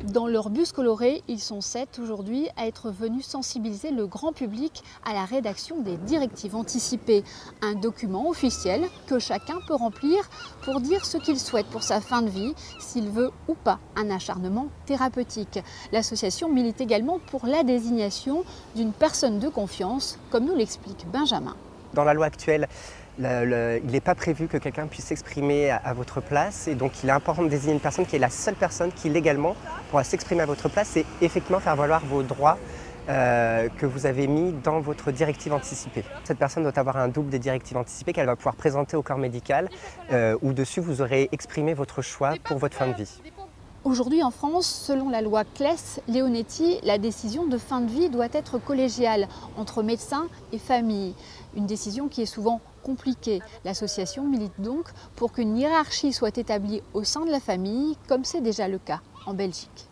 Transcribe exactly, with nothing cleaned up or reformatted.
Dans leur bus coloré, ils sont sept aujourd'hui à être venus sensibiliser le grand public à la rédaction des directives anticipées. Un document officiel que chacun peut remplir pour dire ce qu'il souhaite pour sa fin de vie, s'il veut ou pas un acharnement thérapeutique. L'association milite également pour la désignation d'une personne de confiance, comme nous l'explique Benjamin. Dans la loi actuelle, le, le, il n'est pas prévu que quelqu'un puisse s'exprimer à, à votre place, et donc il est important de désigner une personne qui est la seule personne qui légalement pourra s'exprimer à votre place et effectivement faire valoir vos droits euh, que vous avez mis dans votre directive anticipée. Cette personne doit avoir un double des directives anticipées qu'elle va pouvoir présenter au corps médical, euh, où dessus vous aurez exprimé votre choix pour votre fin de vie. Aujourd'hui en France, selon la loi Claes-Leonetti, la décision de fin de vie doit être collégiale entre médecins et famille. Une décision qui est souvent compliquée. L'association milite donc pour qu'une hiérarchie soit établie au sein de la famille, comme c'est déjà le cas en Belgique.